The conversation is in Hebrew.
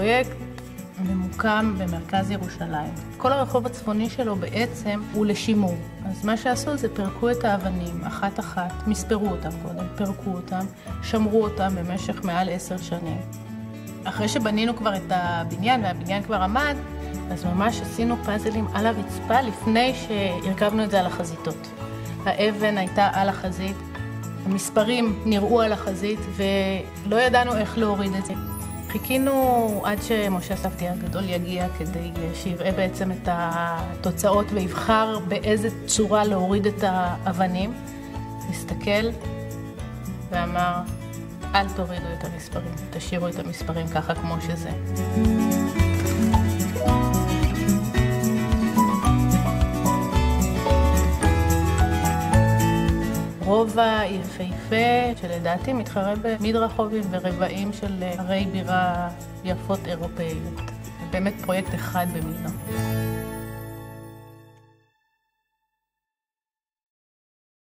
הפרויקט ממוקם במרכז ירושלים. כל הרחוב הצפוני שלו בעצם הוא לשימור. אז מה שעשו זה פרקו את האבנים אחת-אחת, מספרו אותם קודם, פרקו אותם, שמרו אותם במשך מעל 10 שנים. אחרי שבנינו כבר את הבניין והבניין כבר עמד, אז ממש עשינו פאזלים על הרצפה לפני שהרכבנו את זה על החזיתות. האבן הייתה על החזית, המספרים נראו על החזית ולא ידענו איך להוריד את זה. חיכינו עד שמשה סבתי הגדול יגיע כדי שיראה בעצם את התוצאות ויבחר באיזה צורה להוריד את האבנים. הסתכל ואמר, אל תורידו את המספרים, תשאירו את המספרים ככה כמו שזה. רובע יפהפה שלדעתי מתחרה במדרחובים ורבעים של ערי בירה יפות אירופאיות. באמת פרויקט אחד במינו.